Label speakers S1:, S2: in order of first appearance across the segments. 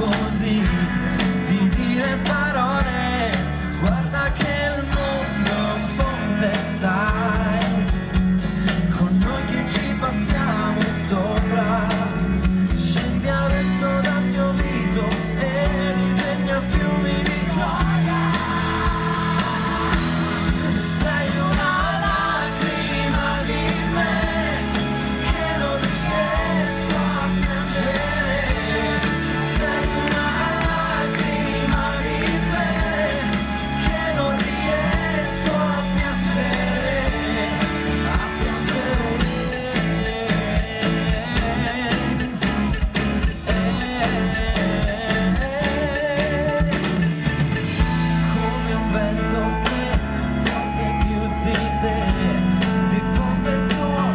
S1: così di dire parole, guarda che il mondo è un ponte, sai, con noi che ci passiamo sopra. Scendi adesso dal mio viso e disegna fiumi di gioia. Sei una lacrima di me che non riesco a piangere. Sei una lacrima di me che non riesco a piangere, a piangere. Come un vento che forte più di te diffonde il suo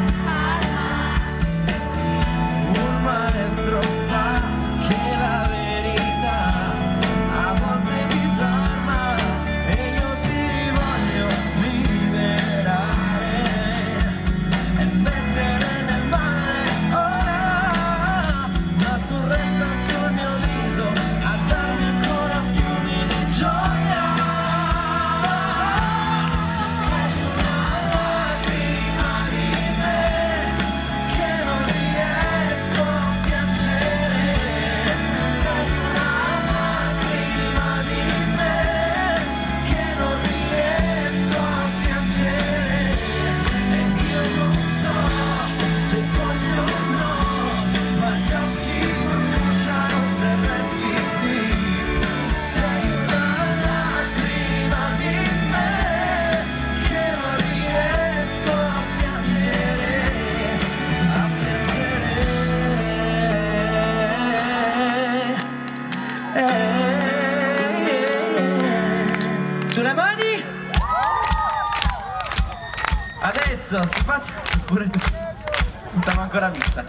S1: un maestro sa che la verità a volte disarma e io ti voglio liberare e mettere nel mare ora, ma tu resta sul mio viso a darmi ancora fiumi di gioia. Sei una lacrima di me che non riesco a piangere. Sei una lacrima di me che non riesco a piangere. E io non so se voglio o no, ma gli occhi bruciano se resti qui. Sei una lacrima di me che non riesco a piangere, a piangere. Sulle mani! Adesso si faccia pure tu. Non t'avevo ancora vista.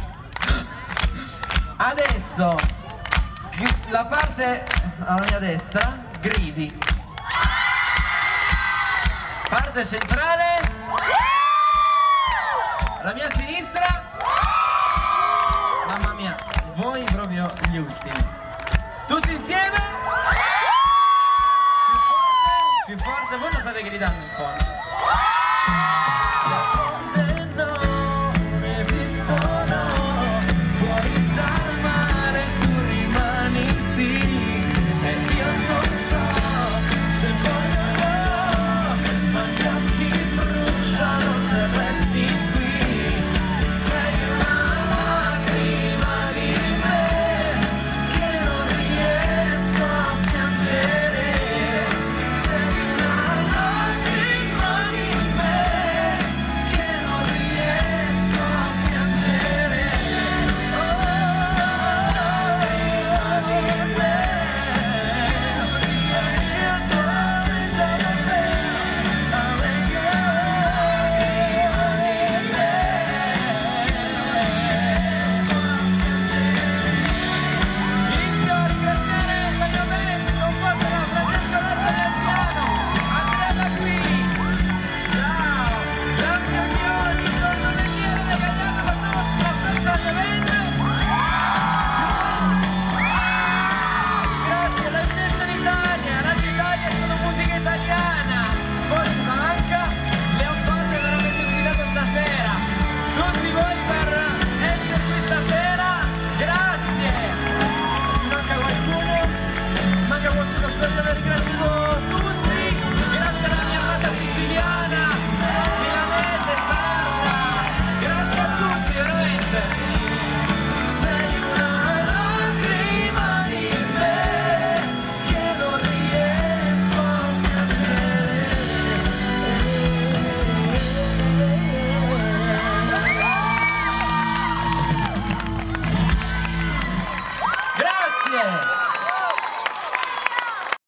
S1: Adesso la parte alla mia destra gridi. Parte centrale. La mia sinistra. Mamma mia, voi proprio gli ultimi. Tutti insieme. Più forte, voi lo state gridando in fondo. Le onde non esistono, fuori dal mare tu rimani sì, e io non so se voglio, ma gli occhi bruciano se resti qui. Sei una lacrima di me che non riesco a piangere. Sei una lacrima di me che non riesco a piangere. Inizio a ringraziare la mia band composta da Francesco Lattanziano, Andrea qui, ciao, grazie a Mioni, sono Daniele De Gagliano, la nostra Francesco band. Grazie, la stessa in Italia, Radio Italia sono musica italiana, forza manca, le ho fatte veramente sfidato stasera, tutti voi per essere qui stasera, grazie. Manca qualcuno? Manca qualcuno? Aspetta, vi ringrazio tutti, grazie alla mia amata siciliana, milanese, Sandra, grazie a tutti veramente. Sei una lacrima di me che non riesco a piangere. Grazie!